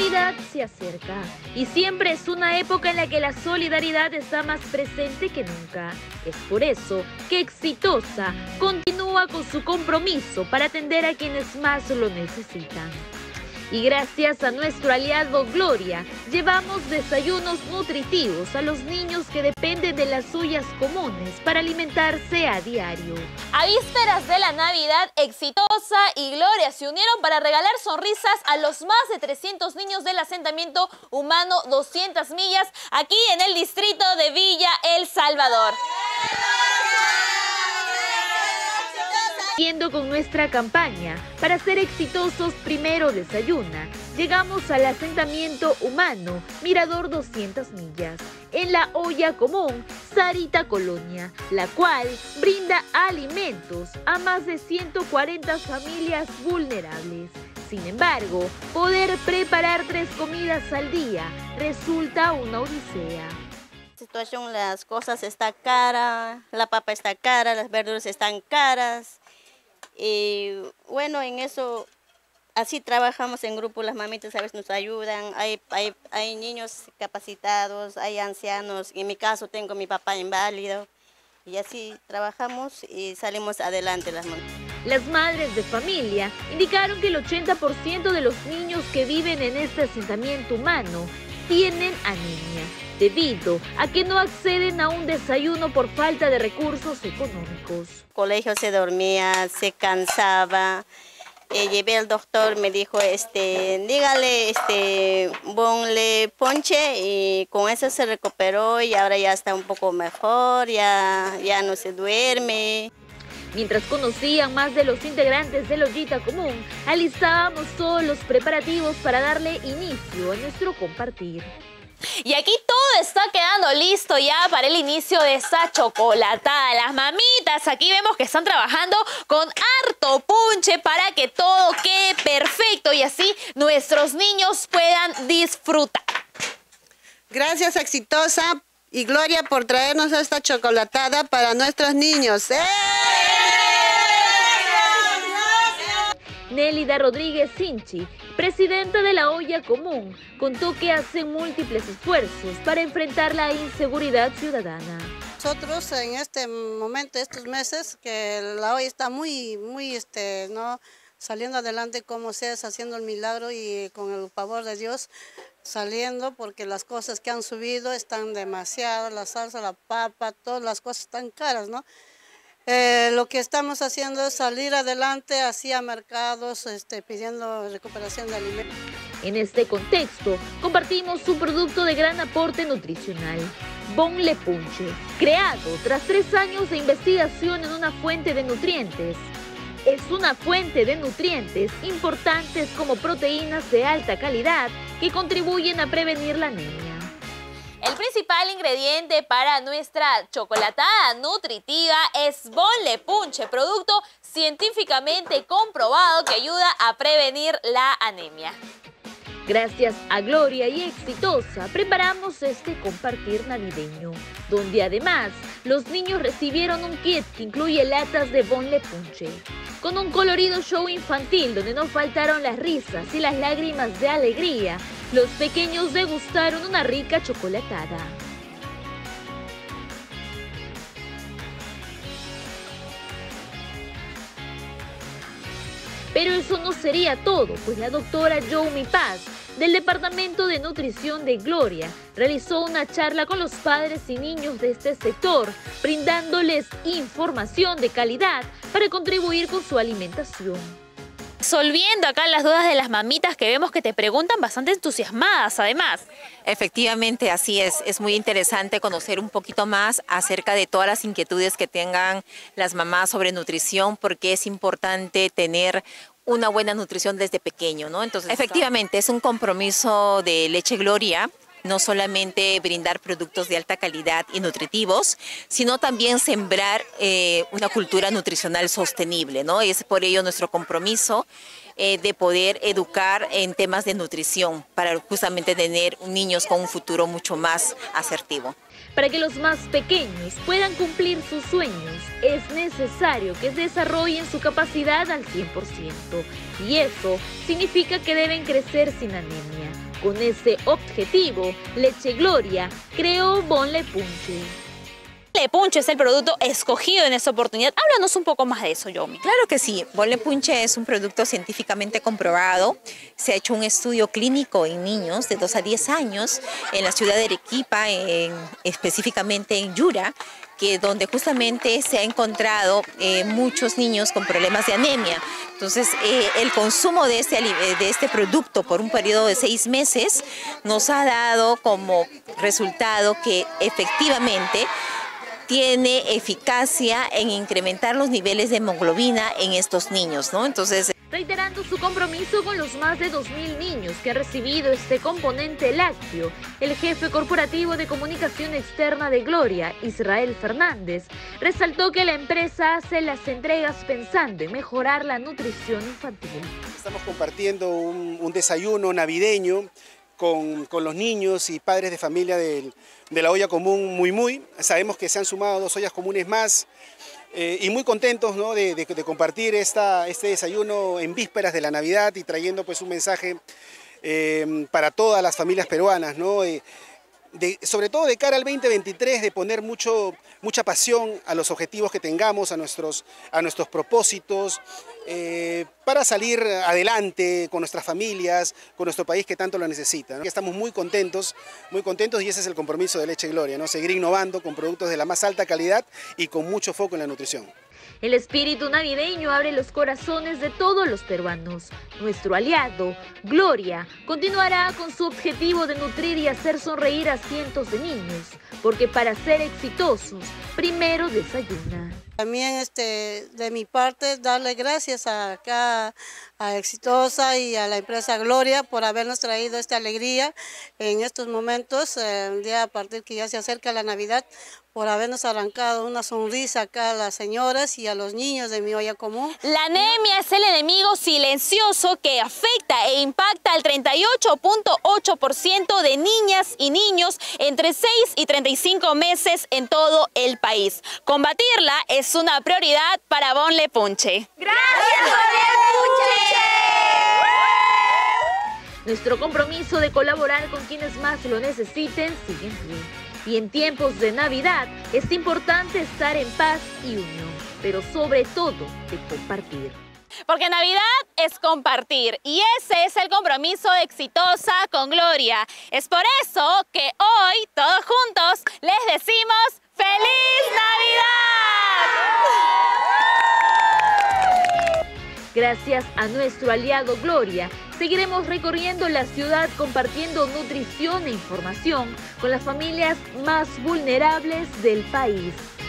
Navidad se acerca y siempre es una época en la que la solidaridad está más presente que nunca. Es por eso que Exitosa continúa con su compromiso para atender a quienes más lo necesitan. Y gracias a nuestro aliado Gloria, llevamos desayunos nutritivos a los niños que dependen de las ollas comunes para alimentarse a diario. A vísperas de la Navidad, Exitosa y Gloria se unieron para regalar sonrisas a los más de 300 niños del asentamiento humano 200 millas, aquí en el distrito de Villa El Salvador. Siguiendo con nuestra campaña, para ser exitosos primero desayuna, llegamos al asentamiento humano Mirador 200 millas, en la olla común Sarita Colonia, la cual brinda alimentos a más de 140 familias vulnerables. Sin embargo, poder preparar 3 comidas al día resulta una odisea. Situación, las cosas están caras, la papa está cara, las verduras están caras. Y bueno, en eso, así trabajamos en grupo, las mamitas a veces nos ayudan, hay niños capacitados, hay ancianos, en mi caso tengo mi papá inválido, y así trabajamos y salimos adelante las mamitas. Las madres de familia indicaron que el 80% de los niños que viven en este asentamiento humano tienen anemia, debido a que no acceden a un desayuno por falta de recursos económicos. El colegio se dormía, se cansaba, llevé al doctor, me dijo, dígale, ponle ponche, y con eso se recuperó y ahora ya está un poco mejor, ya no se duerme. Mientras conocían más de los integrantes de la ollita común, alistábamos todos los preparativos para darle inicio a nuestro compartir. Y aquí todo está quedando listo ya para el inicio de esta chocolatada. Las mamitas aquí vemos que están trabajando con harto punche para que todo quede perfecto y así nuestros niños puedan disfrutar. Gracias Exitosa y Gloria por traernos esta chocolatada para nuestros niños. Nélida Rodríguez Sinchi, presidenta de la olla común, contó que hacen múltiples esfuerzos para enfrentar la inseguridad ciudadana. Nosotros en este momento, estos meses, que la olla está muy ¿no? saliendo adelante como sea, haciendo el milagro y con el favor de Dios saliendo, porque las cosas que han subido están demasiado, la salsa, la papa, todas las cosas están caras, ¿no? Lo que estamos haciendo es salir adelante hacia mercados, pidiendo recuperación de alimentos. En este contexto, compartimos un producto de gran aporte nutricional, Bonle Punche, creado tras 3 años de investigación en una fuente de nutrientes. Es una fuente de nutrientes importantes como proteínas de alta calidad que contribuyen a prevenir la anemia. El principal ingrediente para nuestra chocolatada nutritiva es Bonle Punche, producto científicamente comprobado que ayuda a prevenir la anemia. Gracias a Gloria y Exitosa preparamos este compartir navideño, donde además los niños recibieron un kit que incluye latas de Bonle Punche, con un colorido show infantil donde no faltaron las risas y las lágrimas de alegría. Los pequeños degustaron una rica chocolatada. Pero eso no sería todo, pues la doctora Yomi Paz, del Departamento de Nutrición de Gloria, realizó una charla con los padres y niños de este sector, brindándoles información de calidad para contribuir con su alimentación. Resolviendo acá las dudas de las mamitas que vemos que te preguntan bastante entusiasmadas además. Efectivamente, así es muy interesante conocer un poquito más acerca de todas las inquietudes que tengan las mamás sobre nutrición, porque es importante tener una buena nutrición desde pequeño, ¿no? Entonces, efectivamente, es un compromiso de Leche Gloria, no solamente brindar productos de alta calidad y nutritivos, sino también sembrar una cultura nutricional sostenible, ¿no? Es por ello nuestro compromiso de poder educar en temas de nutrición para justamente tener niños con un futuro mucho más asertivo. Para que los más pequeños puedan cumplir sus sueños, es necesario que desarrollen su capacidad al 100%. Y eso significa que deben crecer sin anemia. Con ese objetivo, Leche Gloria creó Bonle Punche. Bonle Punche es el producto escogido en esta oportunidad. Háblanos un poco más de eso, Yomi. Claro que sí. Bonle Punche es un producto científicamente comprobado. Se ha hecho un estudio clínico en niños de 2 a 10 años en la ciudad de Arequipa, específicamente en Yura, donde justamente se ha encontrado muchos niños con problemas de anemia. Entonces, el consumo de este producto por un periodo de 6 meses nos ha dado como resultado que efectivamente tiene eficacia en incrementar los niveles de hemoglobina en estos niños, ¿no? Entonces, reiterando su compromiso con los más de 2.000 niños que han recibido este componente lácteo, el jefe corporativo de comunicación externa de Gloria, Israel Fernández, resaltó que la empresa hace las entregas pensando en mejorar la nutrición infantil. Estamos compartiendo un desayuno navideño con los niños y padres de familia de la olla común Muy. Sabemos que se han sumado 2 ollas comunes más. Y muy contentos, ¿no?, de compartir este desayuno en vísperas de la Navidad y trayendo pues un mensaje para todas las familias peruanas, ¿no? Sobre todo de cara al 2023, de poner mucha pasión a los objetivos que tengamos, a nuestros propósitos, para salir adelante con nuestras familias, con nuestro país que tanto lo necesita, ¿no? Estamos muy contentos y ese es el compromiso de Leche Gloria, ¿no? Seguir innovando con productos de la más alta calidad y con mucho foco en la nutrición. El espíritu navideño abre los corazones de todos los peruanos. Nuestro aliado, Gloria, continuará con su objetivo de nutrir y hacer sonreír a cientos de niños, porque para ser exitosos, primero desayuna. También de mi parte darle gracias a Exitosa y a la empresa Gloria por habernos traído esta alegría en estos momentos, un día a partir que ya se acerca la Navidad, por habernos arrancado una sonrisa acá a las señoras y a los niños de mi olla común. La anemia es el enemigo silencioso que afecta e impacta al 38.8% de niñas y niños entre 6 y 35 meses en todo el país. Combatirla es una prioridad para Bonle Punche. ¡Gracias, Bonle Punche! Nuestro compromiso de colaborar con quienes más lo necesiten sigue en pie. Y en tiempos de Navidad es importante estar en paz y unión, pero sobre todo de compartir. Porque Navidad es compartir y ese es el compromiso de Exitosa con Gloria. Es por eso que hoy, todos juntos, les decimos ¡Feliz Navidad! Gracias a nuestro aliado Gloria, seguiremos recorriendo la ciudad compartiendo nutrición e información con las familias más vulnerables del país.